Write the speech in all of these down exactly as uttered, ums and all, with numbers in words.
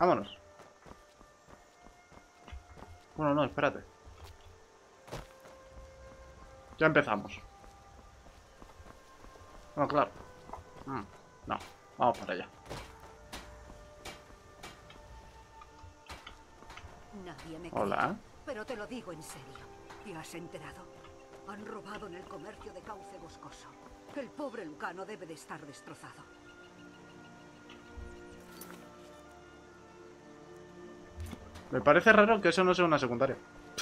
Vámonos. Bueno, no, espérate. Ya empezamos. No, claro. Mm, no, vamos para allá. Nadie me Hola. cree, pero te lo digo en serio. ¿Te has enterado? Han robado en el comercio de Cauce Boscoso. El pobre Lucano debe de estar destrozado. Me parece raro que eso no sea una secundaria.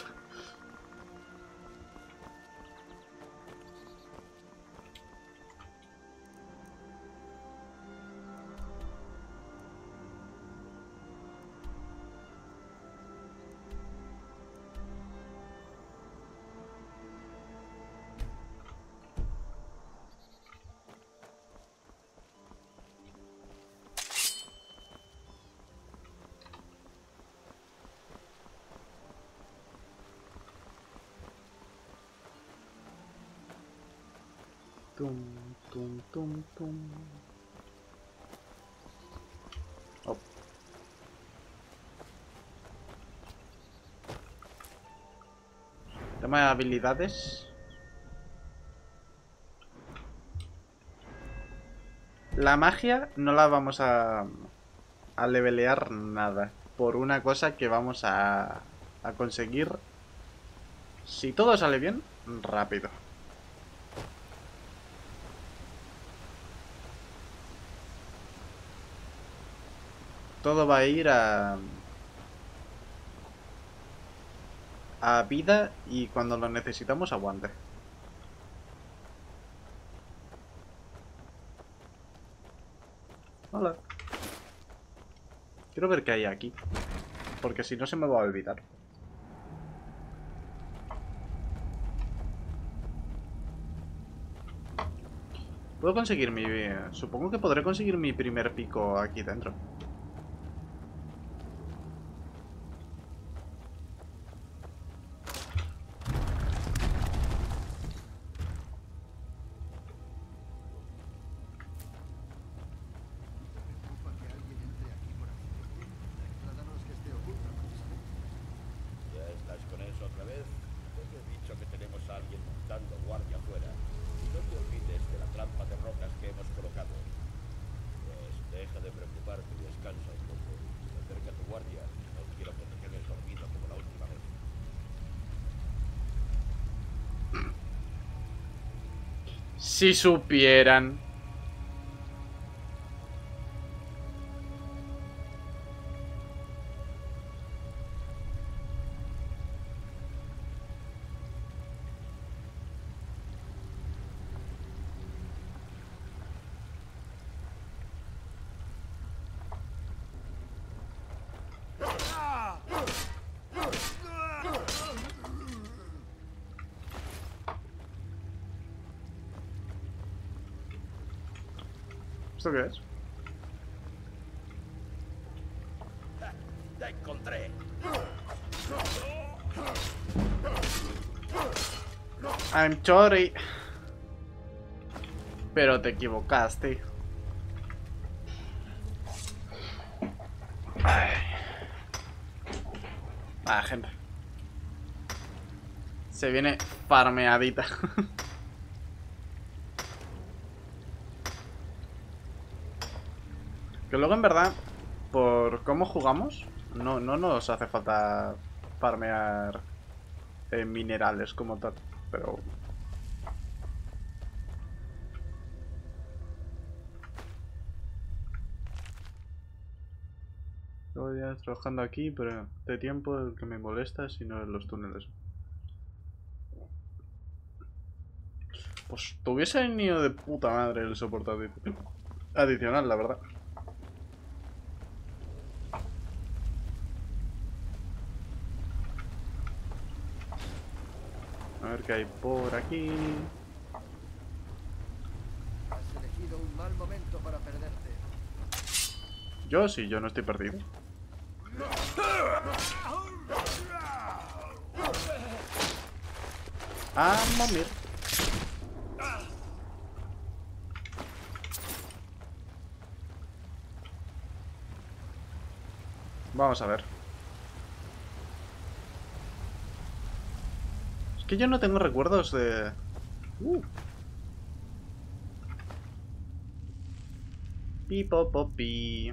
Tum, tum, tum, tum. Oh. Tema de habilidades. La magia no la vamos a, a levelear nada. Por una cosa que vamos a, a conseguir, si todo sale bien, rápido. Todo va a ir a... a vida y cuando lo necesitamos aguante. Hola. Quiero ver qué hay aquí. Porque si no se me va a olvidar. Puedo conseguir mi... Supongo que podré conseguir mi primer pico aquí dentro. Si supieran. ¿Esto qué es? ¡Te encontré! I'm sorry. Pero te equivocaste. Ay. Ah, gente. Se viene farmeadita. Que luego en verdad, por cómo jugamos, no, no nos hace falta farmear eh, minerales como tal, pero... Luego ya trabajando aquí, pero de tiempo el que me molesta, si no en los túneles. Pues tuviese ido de puta madre el soporte adi- adicional, la verdad. A ver qué hay por aquí. Has elegido un mal momento para perderte. Yo sí, yo no estoy perdido. Ah, momir. Vamos a ver. Es que yo no tengo recuerdos de... Uh. Pipo, popi.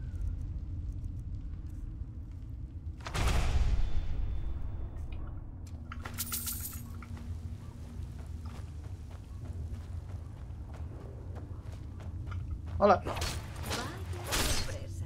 Hola. Vaya sorpresa.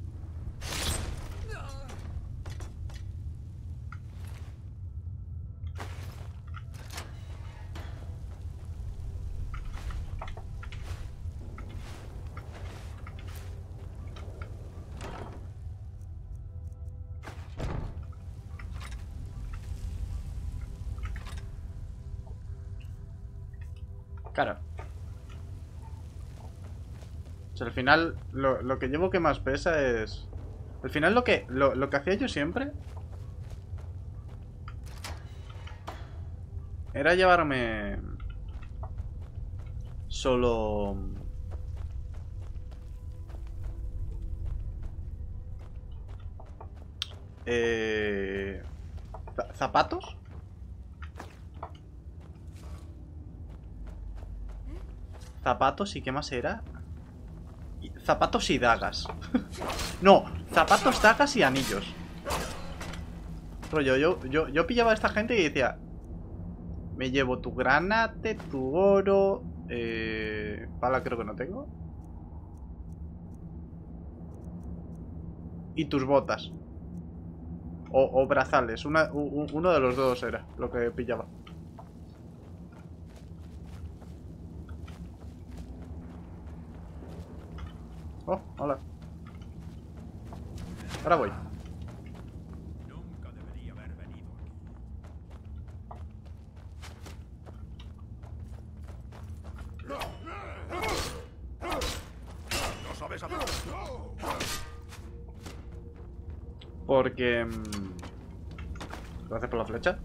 Claro. O sea, al final, lo, lo que llevo que más pesa es... Al final lo que, lo, lo que hacía yo siempre... Era llevarme... Solo... Eh... za- ¿Zapatos? Zapatos y qué más era. Y- Zapatos y dagas. No, zapatos, dagas y anillos. Rollo, yo, yo, yo pillaba a esta gente y decía: me llevo tu granate, tu oro. Eh, pala creo que no tengo. Y tus botas. O, o brazales. Una, u- u- uno de los dos era lo que pillaba. Oh, hola. Ahora voy. Nunca debería haber venido aquí. No sabes hablar. Porque... mm, Gracias por la flecha.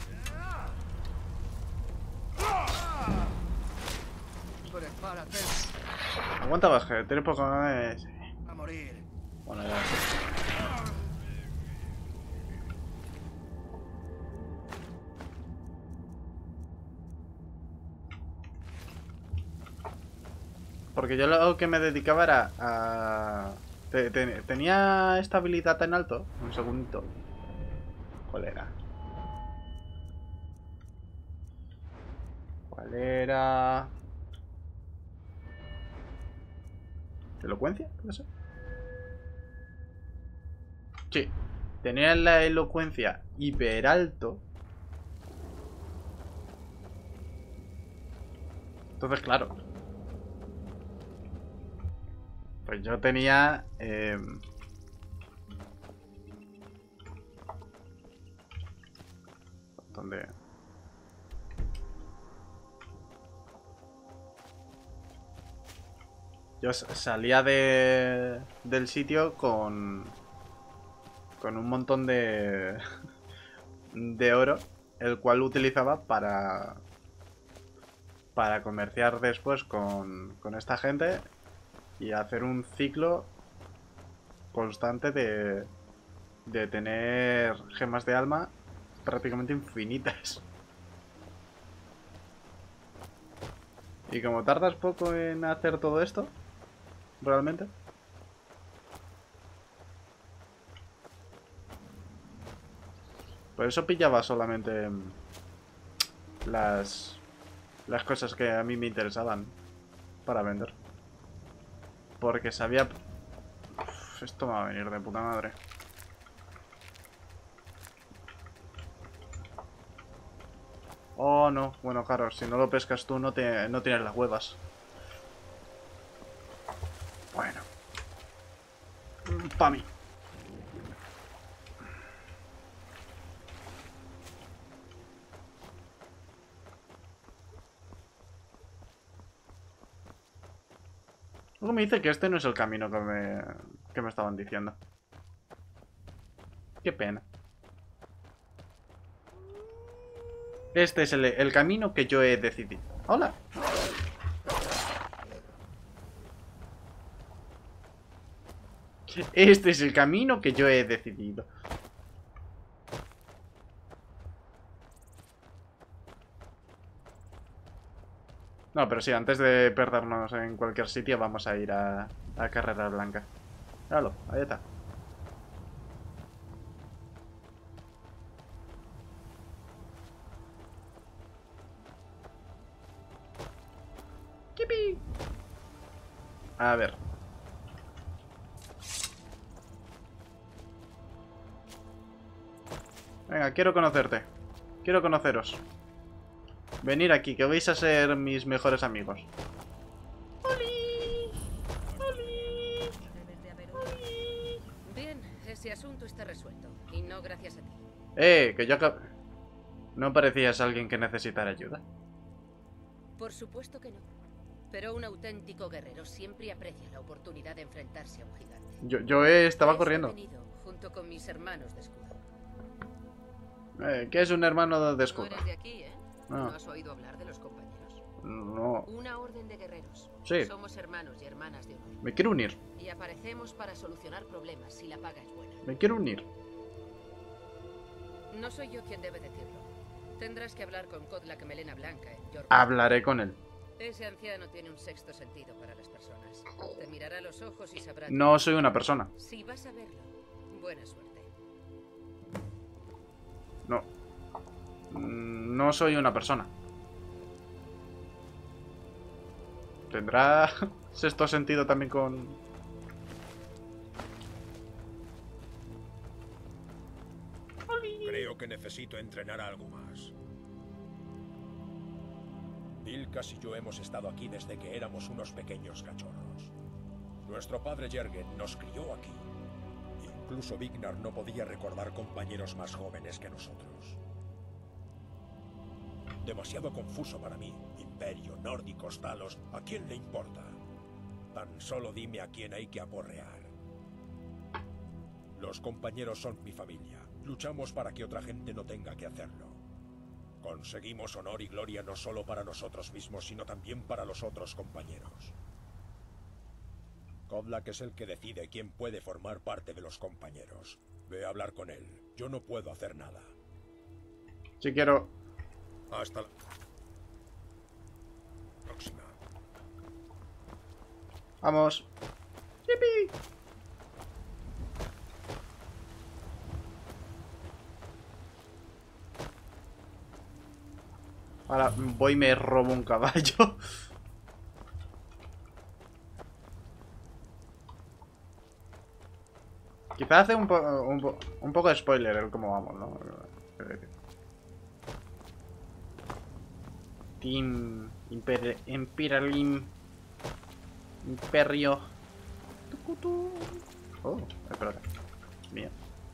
Prepárate Aguanta baje, tienes poco... eh, a morir. Bueno, ya. Porque yo lo que me dedicaba era a... te- te- tenía esta habilidad en alto. Un segundito. ¿Cuál era? ¿Cuál era? ¿Elocuencia? ¿Puede ser? Sí. Tenía la elocuencia hiper alto. Entonces, claro. Pues yo tenía... Eh... ¿Dónde? Yo salía de... del sitio con... con un montón de... de oro, el cual utilizaba para... para comerciar después con, con esta gente y hacer un ciclo constante de... de tener gemas de alma prácticamente infinitas. Y como tardas poco en hacer todo esto, realmente, por eso pillaba solamente las las cosas que a mí me interesaban para vender, porque sabía... Uf, esto me va a venir de puta madre. Oh, no. Bueno, claro, si no lo pescas tú no, te, no tienes las huevas. Bueno. Pa' mí. Luego me dice que este no es el camino que me, que me estaban diciendo. Qué pena. Este es el, el camino que yo he decidido. Hola. Este es el camino que yo he decidido. No, pero sí, antes de perdernos en cualquier sitio vamos a ir a, a Carrera Blanca. Míralo, ahí está. ¡Kipi! A ver. Venga, quiero conocerte. Quiero conoceros. Venir aquí, que vais a ser mis mejores amigos. ¡Oli! ¡Oli! ¡Oli! Bien, ese asunto está resuelto. Y no gracias a ti. Eh, que yo acab... ¿No parecías alguien que necesitara ayuda? Por supuesto que no. Pero un auténtico guerrero siempre aprecia la oportunidad de enfrentarse a un gigante. Yo, yo eh, estaba Eso he corriendo. venido, junto con mis hermanos de escudo. Eh, ¿Qué es un hermano de No escudo? eres de aquí, ¿eh? No. ¿No has oído hablar de los compañeros? No. Una orden de guerreros. Sí. Somos hermanos y hermanas de honor. Me quiero unir. Y aparecemos para solucionar problemas si la paga es buena. Me quiero unir. No soy yo quien debe decirlo. Tendrás que hablar con Kodlak Melena Blanca en York. Hablaré con él. Ese anciano tiene un sexto sentido para las personas. Te mirará a los ojos y sabrá... No soy una persona. Si vas a verlo, buena suerte. No. Mm, No soy una persona. ¿Tendrá sexto sentido también con...? Creo que necesito entrenar algo más. Vilkas y yo hemos estado aquí desde que éramos unos pequeños cachorros. Nuestro padre Jürgen nos crió aquí. Incluso Vignar no podía recordar compañeros más jóvenes que nosotros. Demasiado confuso para mí. Imperio, nórdicos, talos, ¿a quién le importa? Tan solo dime a quién hay que aporrear. Los compañeros son mi familia. Luchamos para que otra gente no tenga que hacerlo. Conseguimos honor y gloria no solo para nosotros mismos, sino también para los otros compañeros. Kodlak es el que decide quién puede formar parte de los compañeros. Ve a hablar con él. Yo no puedo hacer nada. Si quiero... Hasta la próxima. Vamos. ¡Yipi! Ahora voy y me robo un caballo. Quizá hace un, po un, po un poco de spoiler el cómo vamos, ¿no? Team Imper Imperialim Imperio. Oh, espérate. Mía.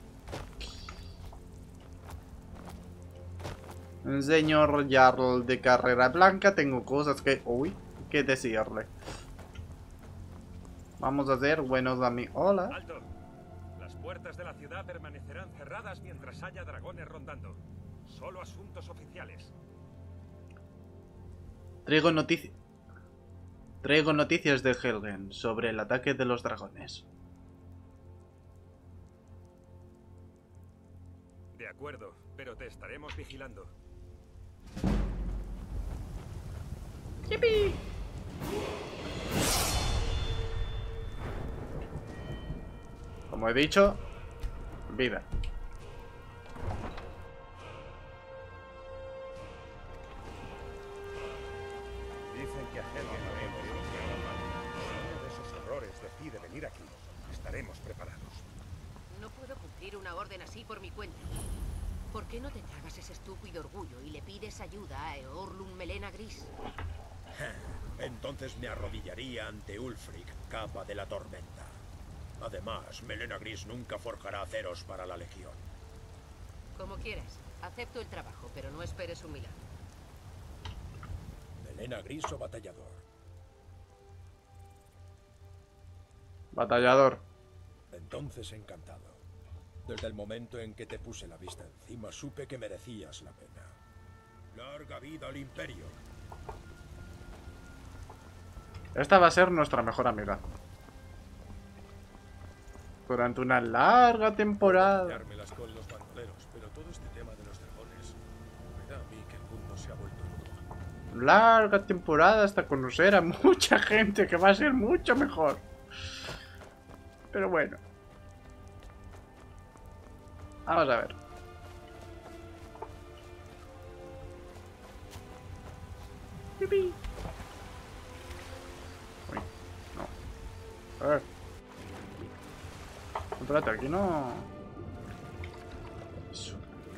Señor Jarl de Carrera Blanca, tengo cosas que... Uy, que decirle. Vamos a ser buenos amigos. Hola. ¡Alto! Las puertas de la ciudad permanecerán cerradas mientras haya dragones rondando. Solo asuntos oficiales. Traigo noticias... Traigo noticias de Helgen sobre el ataque de los dragones. De acuerdo, pero te estaremos vigilando. ¡Yipi! Como he dicho, vida. Dicen que a Helgen haremos lo que haga mal. Si uno de esos errores decide venir aquí, estaremos preparados. No puedo cumplir una orden así por mi cuenta. ¿Por qué no te tragas ese estúpido orgullo y le pides ayuda a Eorlund Melena Gris? Entonces me arrodillaría ante Ulfric, capa de la tormenta. Además, Melena Gris nunca forjará aceros para la Legión. Como quieras. Acepto el trabajo, pero no esperes un milagro. Melena Gris o batallador. Batallador. Entonces encantado. Desde el momento en que te puse la vista encima, supe que merecías la pena. Larga vida al Imperio. Esta va a ser nuestra mejor amiga. Durante una larga temporada. Dármelas con los bandoleros, pero todo este tema de los dragones me da a mí que el mundo se ha vuelto loco. Larga temporada hasta conocer a mucha gente que va a ser mucho mejor. Pero bueno. Vamos a ver. Yupi. Uy, no. A ver. Espérate, aquí no... Eso.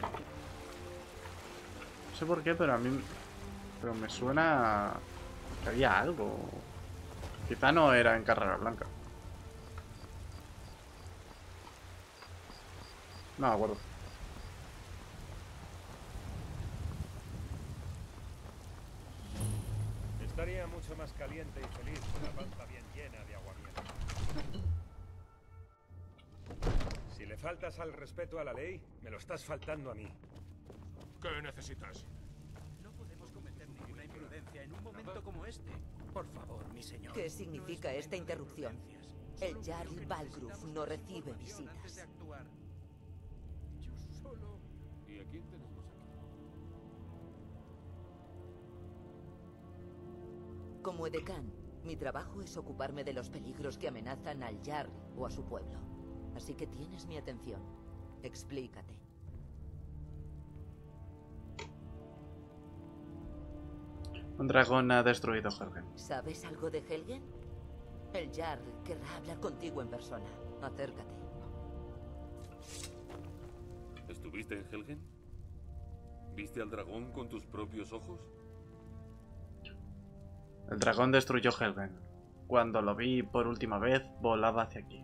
No sé por qué, pero a mí... Pero me suena... que había algo. Quizá no era en Carrera Blanca. No me acuerdo. Estaría mucho más caliente y feliz con la panza bien llena de agua miel. Si le faltas al respeto a la ley, me lo estás faltando a mí. ¿Qué necesitas? No podemos cometer ninguna imprudencia en un momento como este. Por favor, mi señor. ¿Qué significa esta interrupción? El Jarl Balgruuf no recibe visitas. Yo solo... ¿Y a quién tenemos aquí? Como edecán, mi trabajo es ocuparme de los peligros que amenazan al Jarl o a su pueblo. Así que tienes mi atención. Explícate. Un dragón ha destruido Helgen. ¿Sabes algo de Helgen? El Jarl querrá hablar contigo en persona. Acércate. ¿Estuviste en Helgen? ¿Viste al dragón con tus propios ojos? El dragón destruyó Helgen. Cuando lo vi por última vez, volaba hacia aquí.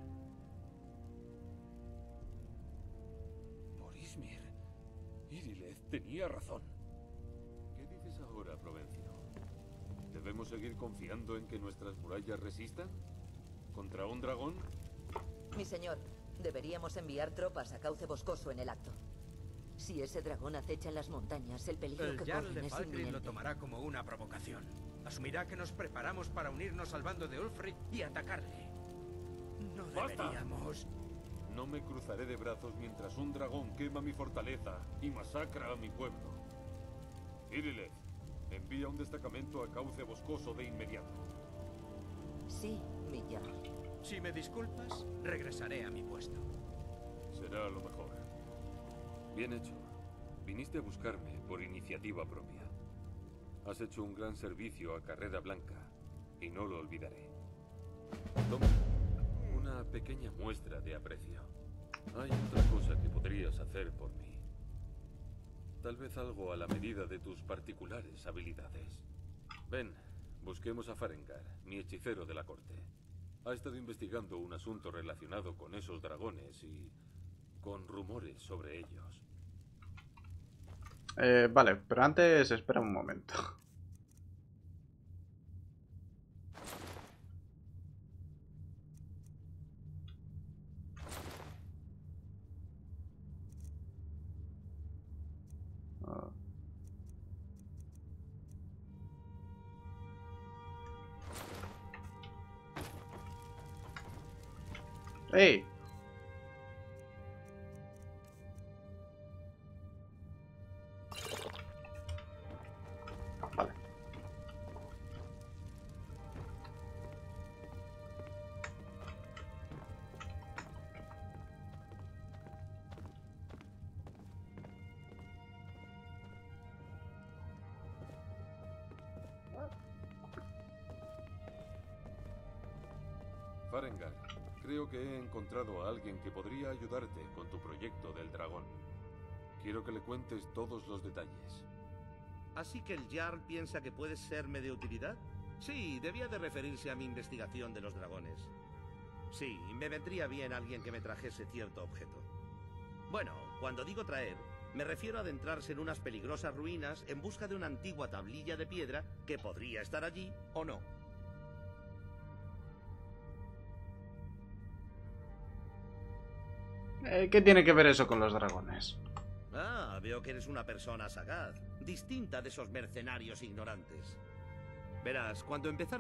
Morismir. Irileth tenía razón. ¿Qué dices ahora, Provencio? ¿Debemos seguir confiando en que nuestras murallas resistan? ¿Contra un dragón? Mi señor, deberíamos enviar tropas a Cauce Boscoso en el acto. Si ese dragón acecha en las montañas, el peligro El que Jarl corren de es Falkreath lo inminente. tomará como una provocación. Asumirá que nos preparamos para unirnos al bando de Ulfric y atacarle. No ¡Basta! deberíamos... No me cruzaré de brazos mientras un dragón quema mi fortaleza y masacra a mi pueblo. Irileth, envía un destacamento a Cauce Boscoso de inmediato. Sí, mi Jarl. Si me disculpas, regresaré a mi puesto. Será lo mejor. Bien hecho. Viniste a buscarme por iniciativa propia. Has hecho un gran servicio a Carrera Blanca y no lo olvidaré. Toma, una pequeña muestra de aprecio. Hay otra cosa que podrías hacer por mí. Tal vez algo a la medida de tus particulares habilidades. Ven, busquemos a Farengar, mi hechicero de la corte. Ha estado investigando un asunto relacionado con esos dragones y con rumores sobre ellos. Eh, vale, pero antes espera un momento. Ah. ¡Ey! Vale. Farengar, creo que he encontrado a alguien que podría ayudarte con tu proyecto del dragón. Quiero que le cuentes todos los detalles. ¿Así que el Jarl piensa que puedes serme de utilidad? Sí, debía de referirse a mi investigación de los dragones. Sí, me vendría bien alguien que me trajese cierto objeto. Bueno, cuando digo traer, me refiero a adentrarse en unas peligrosas ruinas en busca de una antigua tablilla de piedra que podría estar allí o no. Eh, ¿Qué tiene que ver eso con los dragones? Ah, veo que eres una persona sagaz, distinta de esos mercenarios ignorantes. Verás, cuando empezaron